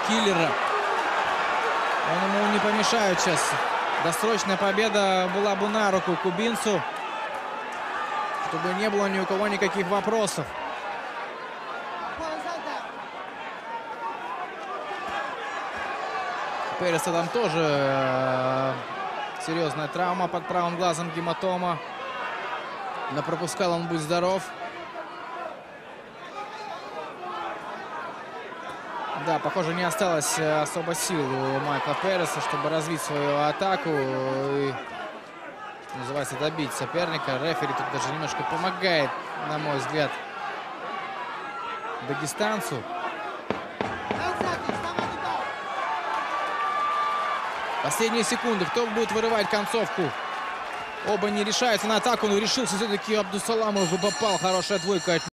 киллера. Он ему не помешает сейчас. Досрочная победа была бы на руку кубинцу, чтобы не было ни у кого никаких вопросов. Переса там тоже серьезная травма под правым глазом, гематома. Но пропускал он, будь здоров. Да, похоже, не осталось особо сил у Майкла Переса, чтобы развить свою атаку и, что называется, добить соперника. Рефери тут даже немножко помогает, на мой взгляд, дагестанцу. Последние секунды. Кто будет вырывать концовку? Оба не решаются на атаку, но решился все-таки Абдусаламов и попал. Хорошая двойка от